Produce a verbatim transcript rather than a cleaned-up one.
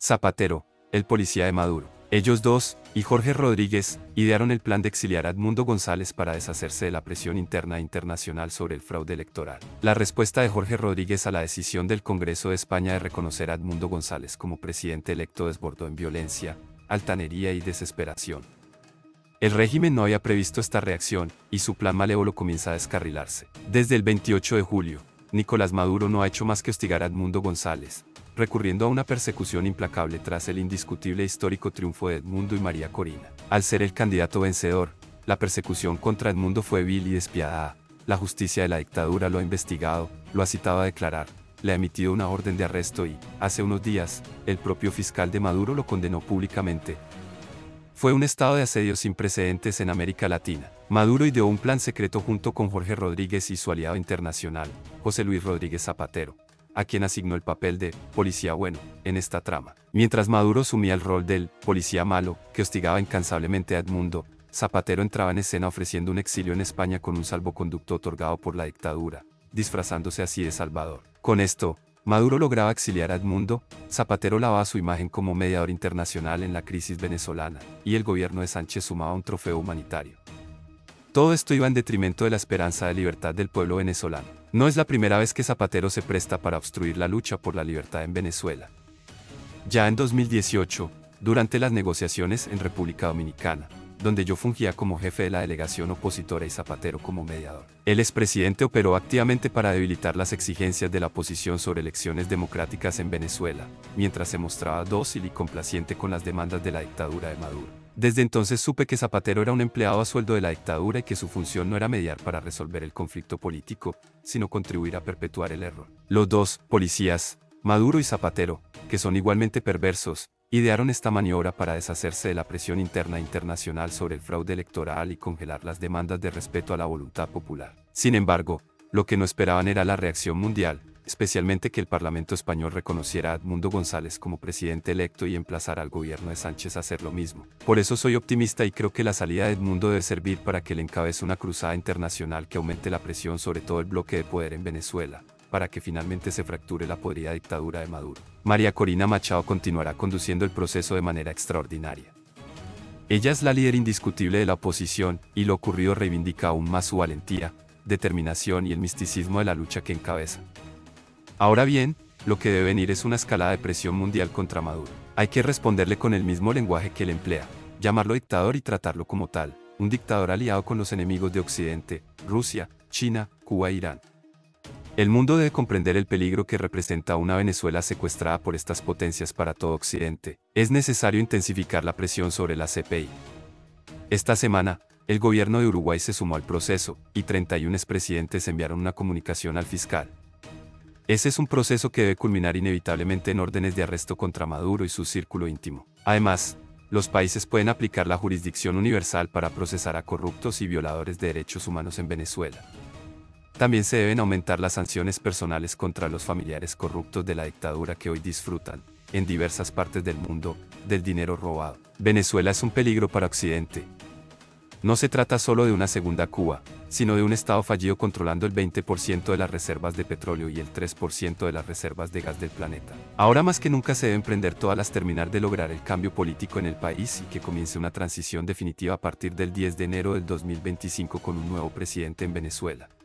Zapatero, el policía de Maduro. Ellos dos, y Jorge Rodríguez, idearon el plan de exiliar a Edmundo González para deshacerse de la presión interna e internacional sobre el fraude electoral. La respuesta de Jorge Rodríguez a la decisión del Congreso de España de reconocer a Edmundo González como presidente electo desbordó en violencia, altanería y desesperación. El régimen no había previsto esta reacción, y su plan malévolo comienza a descarrilarse. Desde el veintiocho de julio, Nicolás Maduro no ha hecho más que hostigar a Edmundo González, recurriendo a una persecución implacable tras el indiscutible e histórico triunfo de Edmundo y María Corina. Al ser el candidato vencedor, la persecución contra Edmundo fue vil y despiadada. La justicia de la dictadura lo ha investigado, lo ha citado a declarar, le ha emitido una orden de arresto y, hace unos días, el propio fiscal de Maduro lo condenó públicamente. Fue un estado de asedio sin precedentes en América Latina. Maduro ideó un plan secreto junto con Jorge Rodríguez y su aliado internacional, José Luis Rodríguez Zapatero, a quien asignó el papel de policía bueno en esta trama. Mientras Maduro asumía el rol del policía malo, que hostigaba incansablemente a Edmundo, Zapatero entraba en escena ofreciendo un exilio en España con un salvoconducto otorgado por la dictadura, disfrazándose así de Salvador. Con esto, Maduro lograba exiliar a Edmundo, Zapatero lavaba su imagen como mediador internacional en la crisis venezolana, y el gobierno de Sánchez sumaba un trofeo humanitario. Todo esto iba en detrimento de la esperanza de libertad del pueblo venezolano. No es la primera vez que Zapatero se presta para obstruir la lucha por la libertad en Venezuela. Ya en dos mil dieciocho, durante las negociaciones en República Dominicana, donde yo fungía como jefe de la delegación opositora y Zapatero como mediador, el expresidente operó activamente para debilitar las exigencias de la oposición sobre elecciones democráticas en Venezuela, mientras se mostraba dócil y complaciente con las demandas de la dictadura de Maduro. Desde entonces supe que Zapatero era un empleado a sueldo de la dictadura y que su función no era mediar para resolver el conflicto político, sino contribuir a perpetuar el error. Los dos policías, Maduro y Zapatero, que son igualmente perversos, idearon esta maniobra para deshacerse de la presión interna e internacional sobre el fraude electoral y congelar las demandas de respeto a la voluntad popular. Sin embargo, lo que no esperaban era la reacción mundial, especialmente que el Parlamento español reconociera a Edmundo González como presidente electo y emplazara al gobierno de Sánchez a hacer lo mismo. Por eso soy optimista y creo que la salida de Edmundo debe servir para que le encabece una cruzada internacional que aumente la presión sobre todo el bloque de poder en Venezuela, para que finalmente se fracture la podrida dictadura de Maduro. María Corina Machado continuará conduciendo el proceso de manera extraordinaria. Ella es la líder indiscutible de la oposición, y lo ocurrido reivindica aún más su valentía, determinación y el misticismo de la lucha que encabeza. Ahora bien, lo que debe venir es una escalada de presión mundial contra Maduro. Hay que responderle con el mismo lenguaje que él emplea, llamarlo dictador y tratarlo como tal, un dictador aliado con los enemigos de Occidente, Rusia, China, Cuba e Irán. El mundo debe comprender el peligro que representa una Venezuela secuestrada por estas potencias para todo Occidente. Es necesario intensificar la presión sobre la C P I. Esta semana, el gobierno de Uruguay se sumó al proceso, y treinta y un expresidentes enviaron una comunicación al fiscal. Ese es un proceso que debe culminar inevitablemente en órdenes de arresto contra Maduro y su círculo íntimo. Además, los países pueden aplicar la jurisdicción universal para procesar a corruptos y violadores de derechos humanos en Venezuela. También se deben aumentar las sanciones personales contra los familiares corruptos de la dictadura que hoy disfrutan, en diversas partes del mundo, del dinero robado. Venezuela es un peligro para Occidente. No se trata solo de una segunda Cuba, sino de un Estado fallido controlando el veinte por ciento de las reservas de petróleo y el tres por ciento de las reservas de gas del planeta. Ahora más que nunca se deben prender todas las terminar de lograr el cambio político en el país y que comience una transición definitiva a partir del diez de enero del dos mil veinticinco con un nuevo presidente en Venezuela.